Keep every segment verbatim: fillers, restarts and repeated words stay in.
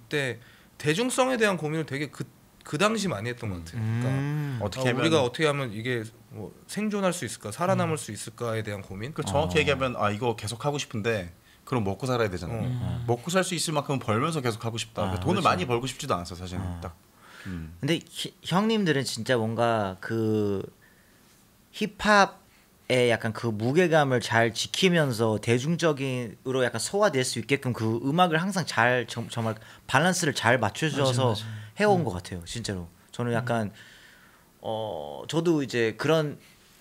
그때 대중성에 대한 고민을 되게 그, 그 당시 많이 했던 것 같아요. 그러니까 음. 어떻게 어, 하면 우리가 어떻게 하면 이게 뭐 생존할 수 있을까, 살아남을 음. 수 있을까에 대한 고민. 그 정확히 어. 얘기하면 아 이거 계속 하고 싶은데 그럼 먹고 살아야 되잖아요. 음. 먹고 살 수 있을 만큼은 벌면서 계속 하고 싶다. 아, 그러니까 돈을 그렇지. 많이 벌고 싶지도 않았어 사실은. 어. 딱. 음. 근데 히, 형님들은 진짜 뭔가 그 힙합의 약간 그 무게감을 잘 지키면서 대중적인으로 약간 소화될 수 있게끔 그 음악을 항상 잘 정, 정말 밸런스를 잘 맞춰줘서 맞아, 맞아. 해온 음. 것 같아요. 진짜로 저는 약간 어 저도 이제 그런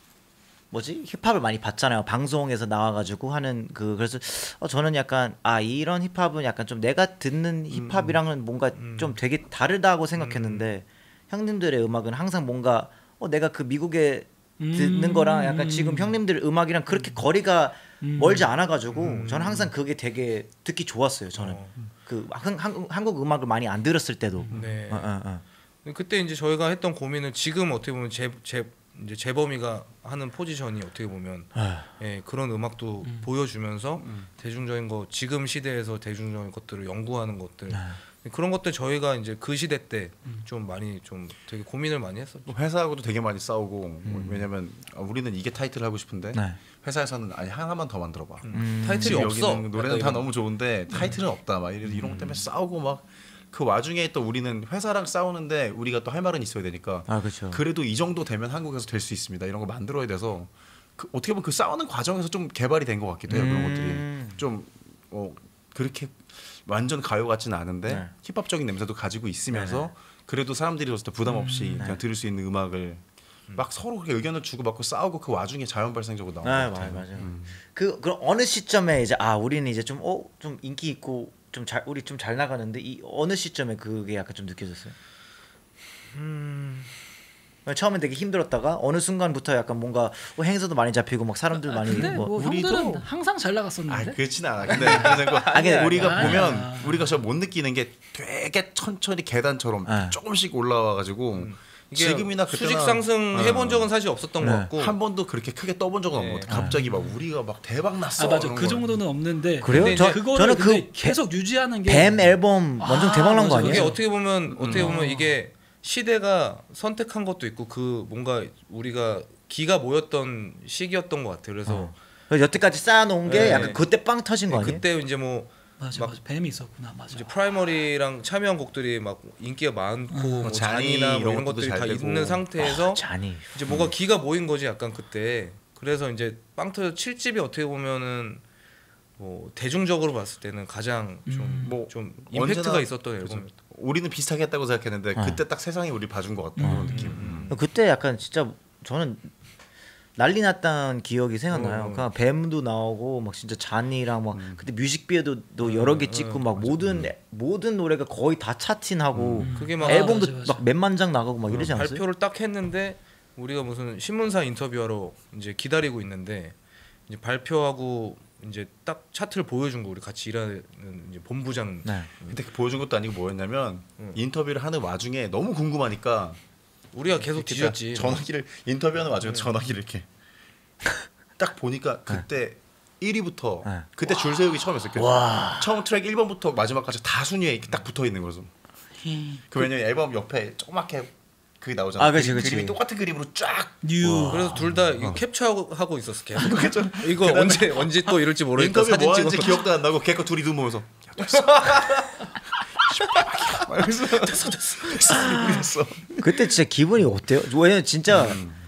뭐지 힙합을 많이 봤잖아요. 방송에서 나와가지고 하는 그 그래서 어, 저는 약간 아 이런 힙합은 약간 좀 내가 듣는 힙합이랑은 뭔가 음. 좀 되게 다르다고 생각했는데 형님들의 음악은 항상 뭔가 어 내가 그 미국에 듣는 음, 거랑 약간 음. 지금 형님들 음악이랑 그렇게 거리가 음. 멀지 않아가지고 음. 저는 항상 그게 되게 듣기 좋았어요. 저는 어. 그 한, 한, 한국 음악을 많이 안 들었을 때도. 네. 어, 어, 어. 그때 이제 저희가 했던 고민은 지금 어떻게 보면 제, 제 이제 재범이가 하는 포지션이 어떻게 보면 아. 예, 그런 음악도 음. 보여주면서 대중적인 거 지금 시대에서 대중적인 것들을 연구하는 것들 그런 것들 저희가 이제 그 시대 때 좀 많이 좀 되게 고민을 많이 했었죠. 회사하고도 되게 많이 싸우고 뭐 왜냐면 아, 우리는 이게 타이틀을 하고 싶은데 네. 회사에서는 아니 하나만 더 만들어봐. 음. 타이틀이 지금 없어. 여기는 노래는 약간 다 이런- 너무 좋은데 타이틀은 없다. 막 이런 이런 것 때문에 싸우고 막 그 와중에 또 우리는 회사랑 싸우는데 우리가 또 할 말은 있어야 되니까 아 그렇죠. 그래도 이 정도 되면 한국에서 될 수 있습니다. 이런 거 만들어야 돼서 그 어떻게 보면 그 싸우는 과정에서 좀 개발이 된 것 같기도 해요. 그런 음. 것들이 좀 어, 그렇게 완전 가요 같지는 않은데 네. 힙합적인 냄새도 가지고 있으면서 네네. 그래도 사람들이 들었을 때 부담 없이 음, 그냥 네. 들을 수 있는 음악을 막 서로 그렇게 의견을 주고받고 싸우고 그 와중에 자연 발생적으로 나오는 아 것 같아요. 맞아요, 맞아요. 음. 그 그럼 어느 시점에 이제 아 우리는 이제 좀 어 좀 인기 있고 좀 잘 우리 좀 잘 나가는데 이 어느 시점에 그게 약간 좀 느껴졌어요? 음, 처음엔 되게 힘들었다가 어느 순간부터 약간 뭔가 어, 행사도 많이 잡히고 막 사람들 많이 근데 뭐, 뭐 우리도- 형들은 항상 잘 아 나갔었는데. 그렇진 않아. 근데 그래서 그 근데 우리가 아니야. 보면 우리가 저 못 느끼는 게 되게 천천히 계단처럼 네. 조금씩 올라와가지고 이게 지금이나 그때나 수직 상승 해본 적은 사실 없었던 네. 것 같고 한 번도 그렇게 크게 떠본 적은 없는 네. 것 같아. 갑자기 막 우리가 막 대박 났어. 아 맞아 이런 그 거. 정도는 없는데. 그래요? 근데 저- 이제 그거를 저는 근데 그 계속 유지하는 게 뱀 앨범 완전 아, 대박 난 거 맞아. 그게 아니에요? 어떻게 보면 어떻게 보면 어. 이게 시대가 선택한 것도 있고 그 뭔가 우리가 기가 모였던 시기였던 것 같아요. 그래서 어. 그래서 여태까지 쌓아놓은 게 네. 약간 그때 빵 터진 거 아니에요? 그때 이제 뭐 맞아 막 맞아 뱀이 있었구나 맞아. 이제 프라이머리랑 참여한 곡들이 막 인기가 많고 뭐 잔이 잔이나 뭐 이런 이런 것도 것들이 잘 다 되고. 있는 상태에서 아, 잔이 이제 뭐가 기가 모인 거지 약간 그때. 그래서 이제 빵 터져 칠 집이 어떻게 보면은 뭐 대중적으로 봤을 때는 가장 좀 음. 뭐 좀 임팩트가 언제나- 있었던 그죠. 앨범. 우리는 비슷하게 했다고 생각했는데 어. 그때 딱 세상이 우리 봐준 것 같다. 그런 느낌. 음. 그때 약간 진짜 저는 난리 났던 기억이 생각나요. 어. 그냥 뱀도 나오고 막 진짜 잔이랑 막 그때 뮤직비디오도 여러 개 찍고 막 모든 모든 노래가 거의 다 차트인하고 그게 막 앨범도 맞아, 맞아. 막 몇만 장 나가고 막 이러지 않았어요? 발표를 딱 했는데 우리가 무슨 신문사 인터뷰하러 이제 기다리고 있는데 이제 발표하고 이제 딱 차트를 보여준 거 우리 같이 일하는 이제 본부장 네. 근데 그 보여준 것도 아니고 뭐였냐면 음. 인터뷰를 하는 와중에 너무 궁금하니까 우리가 계속 이렇게 뒤졌지. 전화기를 인터뷰하는 와중에 전화기를 이렇게 딱 보니까 그때 일 위부터 네. 그때 줄 세우기 처음이었어요. 그 처음 트랙 일 번부터 마지막까지 다 순위에 이렇게 딱 붙어 있는 거죠. 그 왜냐면 앨범 옆에 조그맣게 그게 나오잖아. 아, 그치, 그림, 그치. 그림이 똑같은 그림으로 쫙. 뉴. 그래서 둘 다 이거 캡처하고 하고 있었어 계속. 그죠? 이거 언제 언제 또 이럴지 모르니까 인터뷰 사진 뭐 찍어. 하는지 기억도 안 나고 걔거 둘이 눈 보면서 야 됐어. 막 이러면서 됐어 됐어 됐어 됐어. 그때 진짜 기분이 어때요? 왜냐면 진짜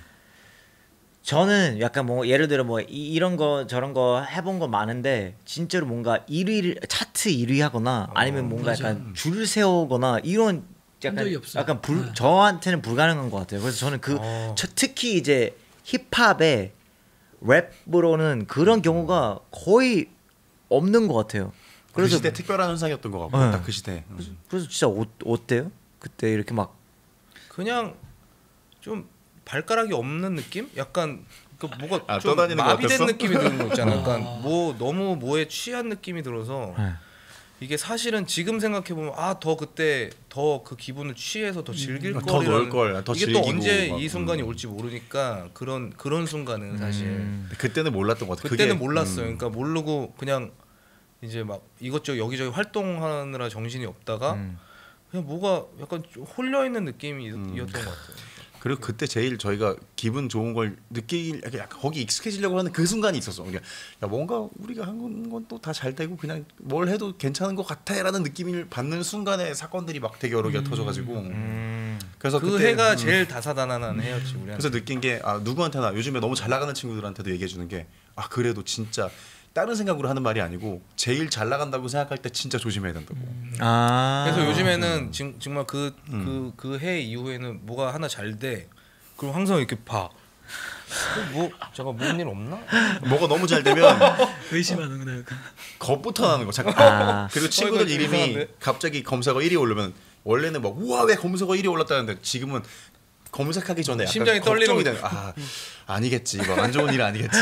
저는 약간 뭐 예를 들어 뭐 이, 이런 거 저런 거 해본 거 많은데 진짜로 뭔가 일 위를 차트 일 위 하거나 아니면 뭔가 맞아. 약간 줄을 세우거나 이런 한 적이 약간 없어요. 약간 불, 네. 저한테는 불가능한 것 같아요. 그래서 저는 그 어. 저, 특히 이제 힙합의 랩으로는 그런 경우가 거의 없는 것 같아요. 그 그래서 시대 특별한 현상이었던 것 같고 네. 딱 그 시대. 음. 그래서 진짜 어, 어때요? 그때 이렇게 막 그냥 좀 발가락이 없는 느낌? 약간 그 뭐가 아, 좀 떠다니는 거 마비된 같았어? 느낌이 드는 거 있잖아. 약간 아. 뭐 너무 뭐에 취한 느낌이 들어서 네. 이게 사실은 지금 생각해 보면 아 더 그때 더 그 기분을 취해서 더 즐길 더 걸 놀 걸, 더 이게 즐기고 또 언제 막, 이 순간이 음. 올지 모르니까 그런 그런 순간은 사실 음. 그때는 몰랐던 것 같아. 그때는 그게, 몰랐어요. 음. 그러니까 모르고 그냥 이제 막 이것저것 여기저기 활동하느라 정신이 없다가 음. 그냥 뭐가 약간 좀 홀려 있는 느낌이었던 음. 것 같아요. 그리고 그때 제일 저희가 기분 좋은 걸 느끼 약간 거기 익숙해지려고 하는 그 순간이 있었어. 그러니까 야 뭔가 우리가 한 건 또 다 잘 되고 그냥 뭘 해도 괜찮은 것 같아라는 느낌을 받는 순간에 사건들이 막 되게 여러 개가 음. 터져가지고 음. 그래서 그 그때, 해가 음, 제일 다사다난한 해였지 우리한테. 그래서 느낀 게 아 누구한테나 요즘에 너무 잘 나가는 친구들한테도 얘기해 주는 게 아 그래도 진짜 다른 생각으로 하는 말이 아니고 제일 잘 나간다고 생각할 때 진짜 조심해야 된다고. 아. 그래서 요즘에는 음. 지, 정말 그 그 음. 그 해 이후에는 뭐가 하나 잘 돼. 그럼 항상 이렇게 봐. 어, 뭐 잠깐 무슨 일 없나? 뭐가 너무 잘 되면 의심하는구나. 약간. 겁부터 나는 거 잠깐. 아. 그리고 친구들 어, 이거 좀 이름이 이상한데? 갑자기 검색어 일 위 오르면 원래는 막 우와 왜 검색어 일 위 올랐다는데 지금은 검색하기 전에 약간 심장이 떨리는 걱정이 되는. 아 아니겠지 뭐 안 좋은 일 아니겠지.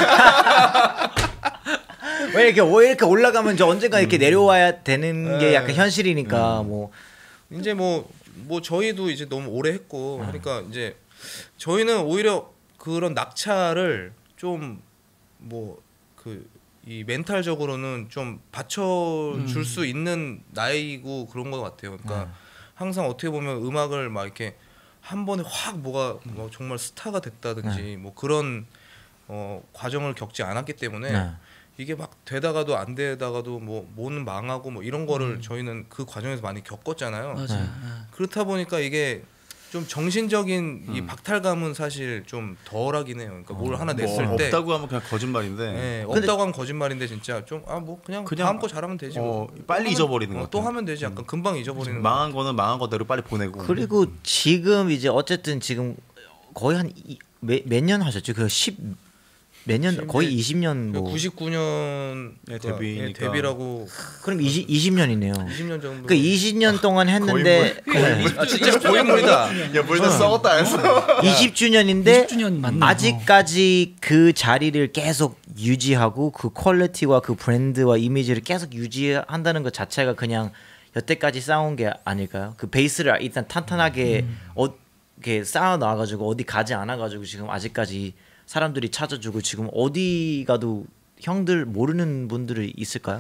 왜 이렇게 왜 이렇게 올라가면 저 언젠가 이렇게 내려와야 되는 게 네. 약간 현실이니까 뭐 이제 뭐 뭐 저희도 이제 너무 오래 했고 그러니까 이제 저희는 오히려 그런 낙차를 좀 뭐 그 이 멘탈적으로는 좀 받쳐줄 음. 수 있는 나이고 그런 것 같아요. 그러니까 항상 어떻게 보면 음악을 막 이렇게 한 번에 확 뭐가 뭐 정말 스타가 됐다든지 뭐 그런 어 과정을 겪지 않았기 때문에 네. 이게 막 되다가도 안 되다가도 뭐 뭐는 망하고 뭐 이런 거를 저희는 그 과정에서 많이 겪었잖아요. 맞아. 네. 그렇다 보니까 이게 좀 정신적인 이 음. 박탈감은 사실 좀 덜하긴 해요. 그러니까 뭘 하나 냈을 뭐 때 없다고 하면 그냥 거짓말인데 예, 근데- 없다고 하면 거짓말인데 진짜 좀 아 뭐 그냥, 그냥, 다음 거 잘하면 되지. 뭐. 어, 빨리 또 잊어버리는 하면, 것 어, 또 같아요. 하면 되지. 약간 금방 잊어버리는. 망한 거는 망한 거대로 빨리 보내고. 그리고 지금 이제 어쨌든 지금 거의 한몇 년 하셨죠? 그십 몇 년 거의 이십 년 뭐 구십구 년 예, 데뷔니까. 데뷔라고 그럼 이십 이십 년이네요. 이십 년 정도. 그 이십 년 동안 했는데 아, 진짜 고인물이다. 야 벌써 썩었다 안 써. 이십 주년인데 이십 주년 맞네. 아직까지 그 자리를 계속 유지하고 그 퀄리티와 그 브랜드와 이미지를 계속 유지한다는 것 자체가 그냥 여태까지 쌓아온 게 아닐까요? 그 베이스를 일단 탄탄하게 어, 이렇게 쌓아 놔가지고 어디 가지 않아가지고 지금 아직까지 사람들이 찾아주고 지금 어디 가도 형들 모르는 분들이 있을까요?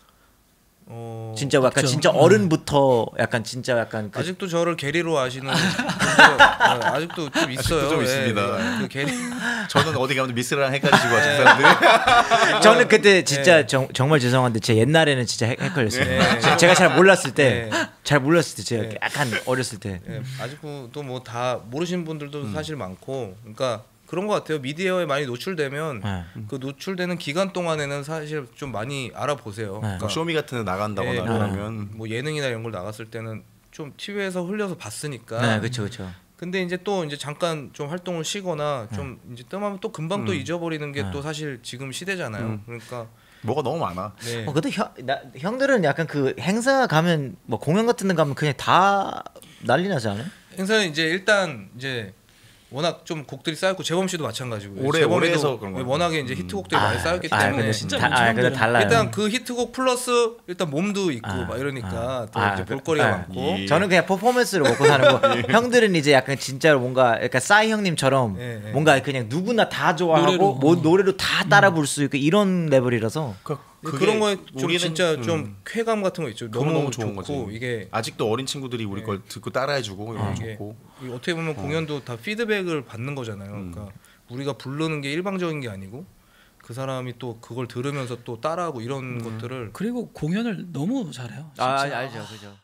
어, 진짜 약간 없죠. 진짜 어른부터 약간 진짜 약간 그 아직도 저를 게리로 아시는 분들, 어, 아직도 좀 있어요. 좀 예, 있습니다. 예. 그 게리. 저는 어디 가면 미스랑 헷갈리시고 하죠 사람들이. 저는 그때 진짜 네. 정, 정말 죄송한데 제 옛날에는 진짜 헷- 헷갈렸어요. 네. 제- 제가 잘 몰랐을 때, 네. 잘 몰랐을 때 제가 네. 약간 어렸을 때. 예, 아직도 뭐 다 모르시는 분들도 음. 사실 많고, 그러니까 그런 것 같아요. 미디어에 많이 노출되면 네. 그 노출되는 기간 동안에는 사실 좀 많이 알아보세요. 네. 그러니까 뭐 쇼미 같은 데 나간다거나 예, 그러면 뭐 예능이나 이런 걸 나갔을 때는 좀 티비에서 흘려서 봤으니까. 네, 그렇죠, 그렇죠. 근데 이제 또 이제 잠깐 좀 활동을 쉬거나 좀 이제 뜸하면 또 금방 또 음. 잊어버리는 게 네. 또 사실 지금 시대잖아요. 음. 그러니까 뭐가 너무 많아. 네. 어, 근데 형, 나, 형들은 약간 그 행사 가면 뭐 공연 같은 데 가면 그냥 다 난리 나지 않아요? 행사는 이제 일단 이제 워낙 좀 곡들이 쌓였고 재범 씨도 마찬가지고 오래- 재범이도 오래 해서 그런 거야. 워낙에 이제 히트곡들이 많이 쌓였기 아, 때문에 근데 진짜 다, 아, 근데 형들은 달라요. 일단 그 히트곡 플러스 일단 몸도 있고 아, 막 이러니까 아, 또 아, 이제 그- 볼거리가 아, 많고 이- 저는 그냥 퍼포먼스로 먹고 사는 거. 형들은 이제 약간 진짜로 뭔가 약간 싸이 형님처럼 예, 예. 뭔가 그냥 누구나 다 좋아하고 노래로. 뭐 노래로 다 따라 부를 수 있고 이런 레벨이라서. 그, 그런 거에 좀 우리는, 진짜 음, 좀 쾌감 같은 거 있죠. 그건 너무, 너무 좋은 좋고 거지. 이게 아직도 어린 친구들이 우리 네. 걸 듣고 따라해주고 이런 거 이게 좋고. 이게 어떻게 보면 공연도 다 피드백을 받는 거잖아요. 음. 그러니까 우리가 부르는 게 일방적인 게 아니고 그 사람이 또 그걸 들으면서 또 따라하고 이런 것들을 그리고 공연을 너무 잘해요. 아, 진짜. 알죠, 그죠.